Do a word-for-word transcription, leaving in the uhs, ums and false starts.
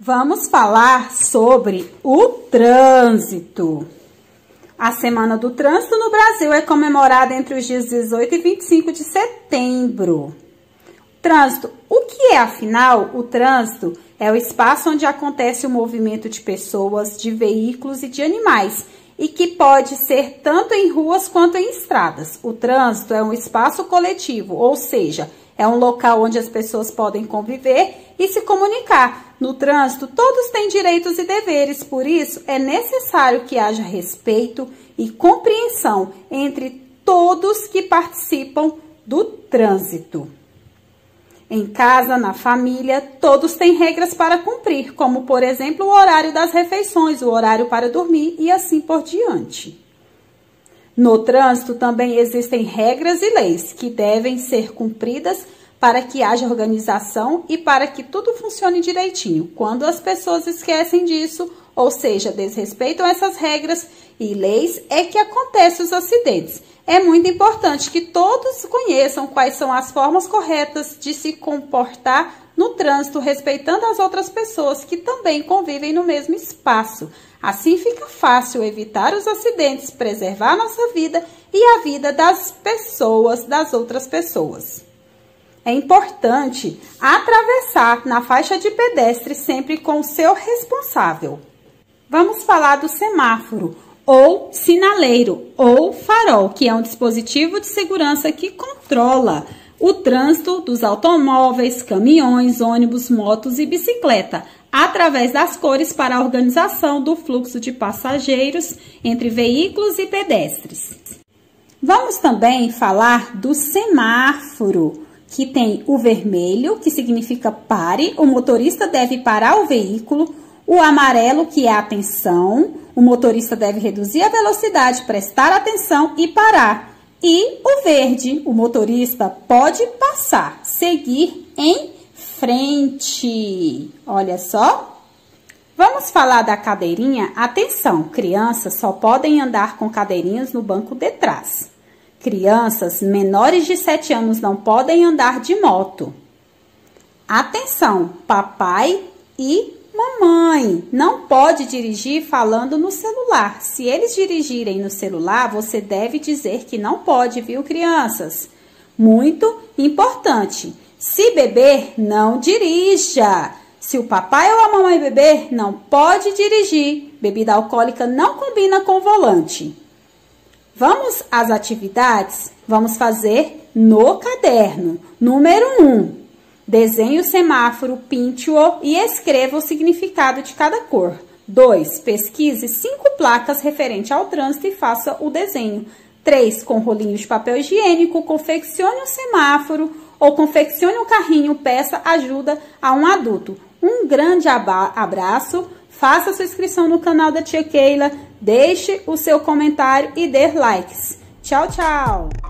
Vamos falar sobre o trânsito. A Semana do Trânsito no Brasil é comemorada entre os dias dezoito e vinte e cinco de setembro. Trânsito. O que é, afinal? O trânsito é o espaço onde acontece o movimento de pessoas, de veículos e de animais, e que pode ser tanto em ruas quanto em estradas. O trânsito é um espaço coletivo, ou seja, é um local onde as pessoas podem conviver e se comunicar. No trânsito, todos têm direitos e deveres, por isso é necessário que haja respeito e compreensão entre todos que participam do trânsito. Em casa, na família, todos têm regras para cumprir, como, por exemplo, o horário das refeições, o horário para dormir e assim por diante. No trânsito também existem regras e leis que devem ser cumpridas para que haja organização e para que tudo funcione direitinho. Quando as pessoas esquecem disso, ou seja, desrespeitam essas regras e leis, é que acontecem os acidentes. É muito importante que todos conheçam quais são as formas corretas de se comportar no trânsito, respeitando as outras pessoas que também convivem no mesmo espaço. Assim fica fácil evitar os acidentes, preservar a nossa vida e a vida das pessoas, das outras pessoas. É importante atravessar na faixa de pedestre sempre com o seu responsável. Vamos falar do semáforo, ou sinaleiro, ou farol, que é um dispositivo de segurança que controla o trânsito dos automóveis, caminhões, ônibus, motos e bicicleta, através das cores para a organização do fluxo de passageiros entre veículos e pedestres. Vamos também falar do semáforo, que tem o vermelho, que significa pare, o motorista deve parar o veículo, o amarelo, que é atenção, o motorista deve reduzir a velocidade, prestar atenção e parar. E o verde, o motorista pode passar, seguir em frente. Olha só. Vamos falar da cadeirinha? Atenção, crianças só podem andar com cadeirinhas no banco de trás. Crianças menores de sete anos não podem andar de moto. Atenção, papai e mamãe não pode dirigir falando no celular. Se eles dirigirem no celular, você deve dizer que não pode, viu, crianças? Muito importante. Se beber, não dirija. Se o papai ou a mamãe beber, não pode dirigir. Bebida alcoólica não combina com volante. Vamos às atividades? Vamos fazer no caderno. Número um. Desenhe o semáforo, pinte-o e escreva o significado de cada cor. dois. Pesquise cinco placas referentes ao trânsito e faça o desenho. três. Com rolinhos de papel higiênico, confeccione um semáforo ou confeccione um carrinho, peça ajuda a um adulto. Um grande abraço, faça sua inscrição no canal da Tia Keila, deixe o seu comentário e dê likes. Tchau, tchau!